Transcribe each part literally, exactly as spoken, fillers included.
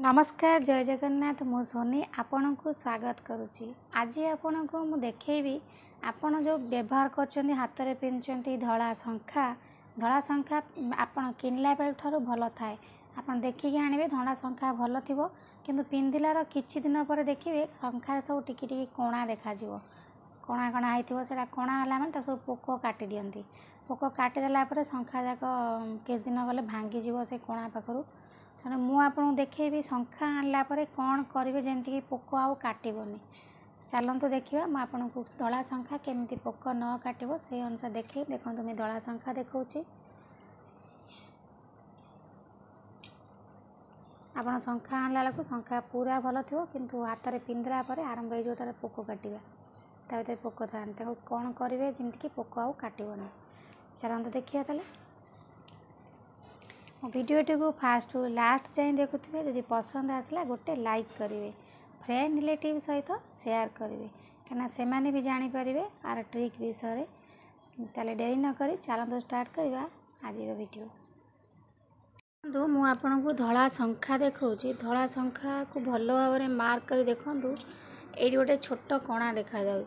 नमस्कार जय जगन्नाथ मु सोनी आपण को स्वागत करुच्ची। आज आपण को मु देखेबी आपण जो व्यवहार कर हाथ में पिंधुंट धला शंखा धला शंखा आपण किनला बेल ठार भल थाए आपन देखिकी आने धला शंखा भल थी किंतु पिंधिलार किछि दिन पर देखिए शंखा सब टिकी टिकी कणा देखा कणा कणा होता कणा है सब पोक काटी दियंती पोक काटिदेला शंखा जाक किछ दिन गले भांगी जीव से कणा पाखर तेना मुझे देखेबी शंखा आणला कौन करेंगे जमीक पोक आउ काटबनी। चलतु देखा मुझे धला शंखा केमी पोक न काटब से अनुसार देखे देखो मुझे धला शंखा देखा आप शंखा आणला बेलू शंखा पूरा भल थी किंतु हाथ में पिंधला आरंभ हो तार पोक काटा ता भर पोक था कौन करेंगे जमीक पोक आउ काटबनी। चलतु देखिए ताले वीडियोटी को फास्ट लास्ट जाए देखुए जब पसंद आसला गोटे लाइक करेंगे फ्रेंड रिलेटिव सहित शेयर करेंगे कहीं से माने भी जानीपर आर ट्रिक विषय ताले डेरी नक चलते स्टार्ट करवा आज वीडियो। मु आपन को धला शंखा देखा धला शंखा को भल भाव में मार्क कर देखूँ ये गोटे छोट कणा देखा जा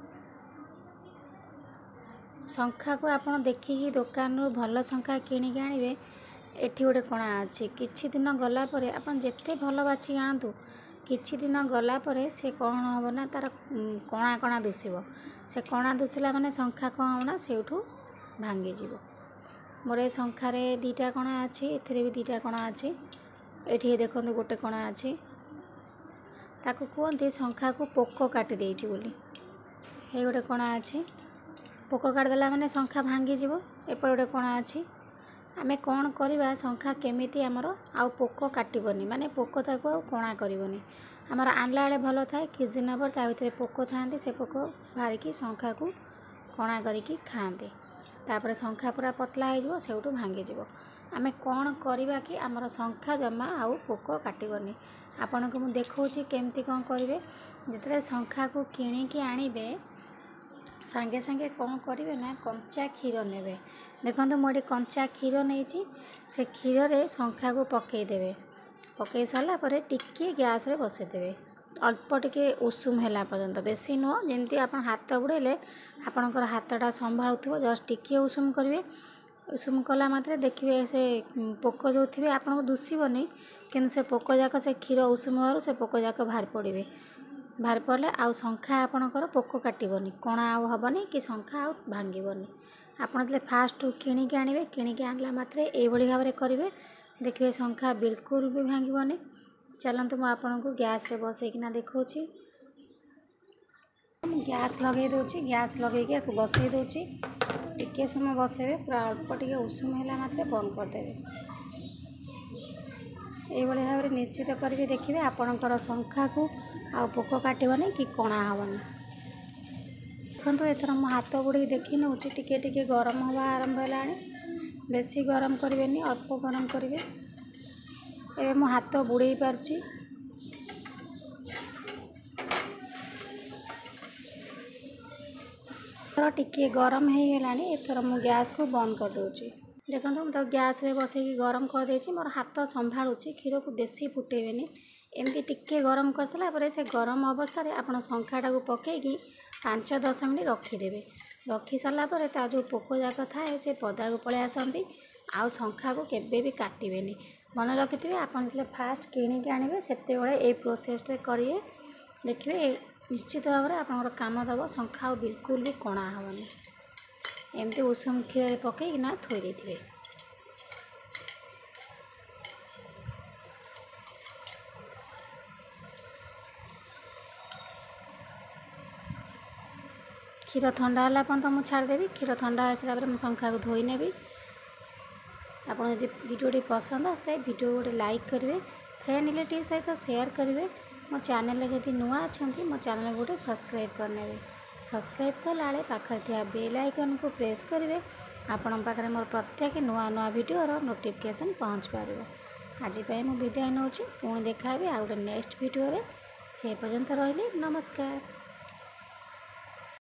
शंखा को आप देखिकी दुकान भल शंखा किणिक आने एठी गोटे कणा अच्छी किछि दिन गला परे आपन जेते भल बाछी आनतु किछि दिन गला परे से कौन हम ना तार कणा कणा दुसिब से कणा दुसिला माने शंखा कौन हम ना सेठू भांगी जीव। मोर ए शंखारे दीटा कणा अच्छी एथिरे भी दीटा कणा अच्छी एठी देखंतु गोटे कणा अच्छी ताकू कहते शंखा को पोक काटी देइछि बोली हे गोटे कणा अच्छी पोक काटिदेला माने शंखा भांगी जीव। एपर गोटे कणा अच्छी आमे कौन करवा शंखा केमिति आमर आउ पोक काटबनी माने पोक ताको आउ कणा करबनी आमर आणला बेले भल थाए किछ दिन पर ता भितर पोक थांती से पोक बाहरिकी शंखा को कणा करिकी खाआंती तापर शंखा पूरा पतला हो सेठू भांगी जीव। आमे कौन करवा कि आमर शंखा जमा आउ पोक काटबनी आपन को मु देखौछि केमिति कौन करिवे जेतरे शंखा को किणिकी आनिबे सांगे सांगे कौन करेंगे ना कंचा क्षीर ने देखो मुझे कंचा क्षीर नहीं से क्षीर रे शंखा को पकईदे पकई सारापर टिके गैस रे बसईदे अल्प टिके उषुम है पर्यंत बेसी नुह जमी आप हाथ बुड़े आपणकर हाथटा संभालुव जस्ट टिके उषुम करेंगे उषुम कला मात्रे देखिए से पोक जो थे आपको दुषबनी कि से पोक जाक से क्षीर उषुम हो से पोक जाक बाहर पड़े बाहर पड़े आउ शंखा आपणकर पोक काटबनी कणा आउ हेनी कि शंखा आउ भांगबनी। आपड़ जो फास्ट किणिकी आने किणिकी आणला मात्रे ये भाव में करेंगे देखिए शंखा बिल्कुल भी भांगबनी। चलतु मुझे आपन को गैस रे बसईकिना देखा गैस लगे दूसरी गैस लगे बसई दूसरी टिके समय बसइबे पूरा अल्प टिके उषुम है मात्रे बंद करदे ये भाव में निश्चित करेंगे देखिए आपणकर शंखा को आ पोक काटबनी कि कणा हेनी। देखो एथर मो हाथ बुड़े देखी नौ टिके टिके गरम हवा आरंभ है बेसी गरम करेंगे अल्प गरम करेंगे एवं मो हाथ बुड़े पार्ची टिके गरम हो गलानी एथर मु गैस को बंद कर दूची। देखो मुझे गैस रे बसई गरम कर देछि मोर हाथ संभालुची क्षीर को बेसी फुटेबेनी एमती टिके गरम कर सारापर से गरम अवस्था रे आपण शंखाटा को पकईकी पाँच दस मिनट रखीदेवे रखी सारापर ता जो पोक जाक थाए से पदा को पलि आसती आउ शंखा को केबे भी काटबेनी मन रखिथे आपन जो फास्ट किणिकी आने से ये प्रोसेस करेंगे देखिए निश्चित भाव में आपंकर काम दब शंखा आउ बिल्कुल भी कणा हेनी एमती उषुम क्षीर पकईकिना थोई देथिबे। क्षीर ठंडा है पर्यंत मुझे छाड़देवी क्षीर ठंडा हो सारा मुझे शंखा को धोई नेबी। आप वीडियोटी पसंद आसता है वीडियो गोटे लाइक करेंगे फ्रेंड रिलेटिव सहित शेयर करेंगे मो चैनल जदि नुआ अच्छा मो चैनल गोटे सब्सक्राइब करने सब्सक्राइब कला पाखे थी बेल आइकन को प्रेस करेंगे आपण पाखे मोर प्रत्येक नुआ नुआ वीडियोर नोटिफिकेशन पहुँच पार। आज मुझे विदाय नौ पुणी देखा आ गोटे नेक्स्ट वीडियो से पर्यंत रही नमस्कार।